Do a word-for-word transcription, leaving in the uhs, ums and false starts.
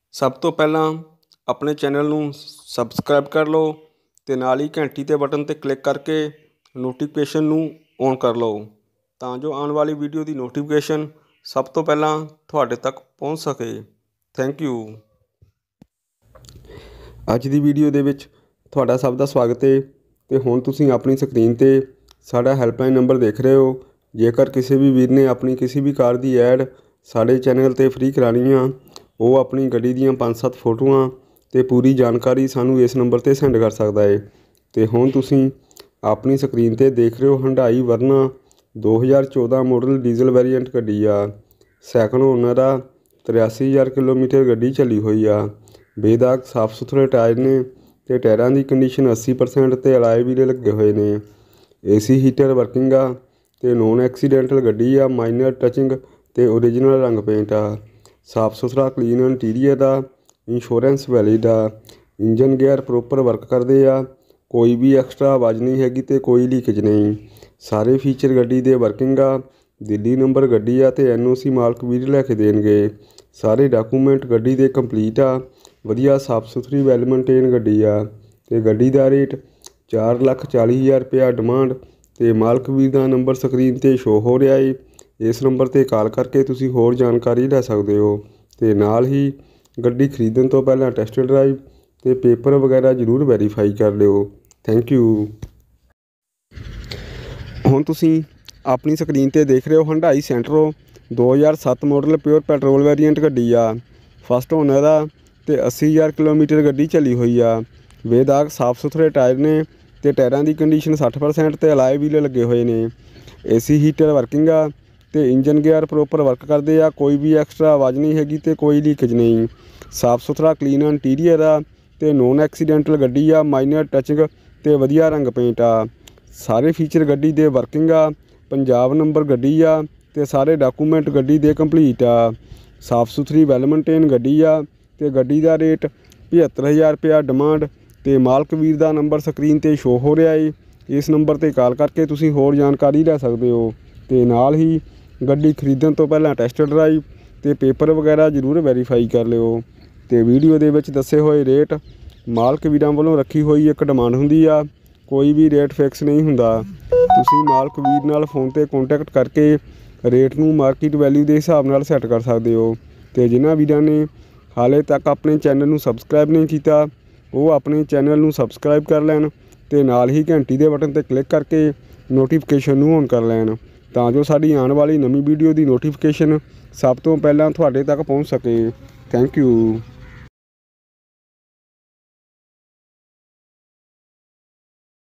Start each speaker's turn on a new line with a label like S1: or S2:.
S1: सब तो पहला अपने चैनल नूं सबसक्राइब कर लो ते नाल ही घंटी ते बटन ते क्लिक करके नोटिफिकेशन नूं ऑन कर लो तां जो आने वाली वीडियो की नोटिफिकेशन सब तो पहला तुहाडे तक पहुँच सके। Thank you. अज दी वीडियो दे विच तुहाडा सब दा स्वागत है। ते हुण तुसीं अपनी स्क्रीन ते साडा हैल्पलाइन नंबर देख रहे हो। जेकर किसी भी वीर ने अपनी किसी भी कार की ऐड साडे चैनल ते फ्री करानी आ, वो अपनी गड्डी दीयां पंज सत्त फोटोआं ते पूरी जानकारी सानू इस नंबर ते सेंड कर सकदा है। ते हुण तुसीं अपनी स्क्रीन ते देख रहे हो हुंडई वरना दो हज़ार चौदह मॉडल डीजल वेरिएंट गड्डी आ। सैकंड ओनर आ, तिरासी हज़ार किलोमीटर गड्डी चली हुई आ। बेदाग साफ सुथरे टायर ने ते टायरां की कंडीशन अस्सी परसेंट ते अलाए वील लगे हुए ने। ए सी हीटर वर्किंग आ ते नॉन एक्सीडेंटल गड्डी आ। माइनर टचिंग ते ओरिजिनल रंग पेंट आ। साफ सुथरा क्लीन इंटीरियर आ। इंश्योरेंस वैलिड आ। इंजन गेयर प्रोपर वर्क करते आ। कोई भी एक्सट्रा आवाज़ नहीं हैगी ते कोई लीकेज नहीं। सारे फीचर गड्डी दे वर्किंग आ। दिल्ली नंबर गड्डी आ ते एन ओ सी मालक वीर लैके देणगे। सारे डाकूमेंट गड्डी दे कंप्लीट आ। वधिया साफ सुथरी वैल मेनटेन गड्डी आ ते गड्डी दा रेट चार लख चाली हज़ार रुपया डिमांड ते मालक वीर दा नंबर स्क्रीन ते शो हो रहा है। इस नंबर ते कॉल करके तुसी होर जानकारी लै सकते हो ते नाल ही गड्डी खरीदण तो पहला टेस्ट ड्राइव ते पेपर वगैरह जरूर वैरीफाई कर लिओ। Thank you. हुण तुसी अपनी स्क्रीन ते देख रहे हो हुंडई सेंट्रो दो हज़ार सत्त मॉडल प्योर पेट्रोल वेरिएंट गड्डी आ। फस्ट ओनर आ ते अस्सी हज़ार किलोमीटर गड्डी चली हुई आ। बेदाग साफ सुथरे टायर ने ते टायरां की कंडीशन सठ परसेंट ते अलाए वील लगे हुए ने। ए सी हीटर वर्किंग आ ते इंजन गेयर प्रोपर वर्क करते आ। कोई भी एक्सट्रा आवाज़ नहीं हैगी ते कोई लीकेज नहीं। साफ सुथरा क्लीन इंटीरियर आ ते नॉन एक्सीडेंटल गड्डी आ। माइनर टचिंग ते वधिया रंग पेंट आ। सारे फीचर गड्डी दे वर्किंग आ। पंजाब नंबर गड्डी आ ते सारे डाकूमेंट गड्डी दे कंप्लीट आ। साफ सुथरी वैल मेनटेन गड्डी आ ते गड्डी दा रेट पचहत्तर हज़ार रुपया डिमांड ते मालक वीर दा नंबर स्क्रीन ते शो हो रहा है। इस नंबर ते कॉल करके तुसी होर जानकारी लै सकते हो ते नाल ही गड्डी खरीदण तो पहला टेस्ट ड्राइव ते पेपर वगैरह जरूर वैरीफाई कर लिओ। ते वीडियो दे विच दस्से हुए रेट मालक वीरां वालों रखी हुई एक डिमांड हुंदी आ। कोई भी रेट फिक्स नहीं हुंदा। तुसी मालक वीर नाल फोन ते कॉन्टैक्ट करके रेट नूं मार्केट वैल्यू के हिसाब नाल सैट कर सकते हो। ते जिन्हां वीरां ने हाले तक अपने चैनल नूं सबसक्राइब नहीं किया वो अपने चैनल नूं सबसक्राइब कर लैन ते नाल ही घंटी दे बटन ते क्लिक करके नोटिफिकेशन नूं ऑन कर लैन तां जो साडी आने वाली नवीं वीडियो की नोटिफिकेशन सब तो पहला तुहाडे तक पहुँच सके। Thank you.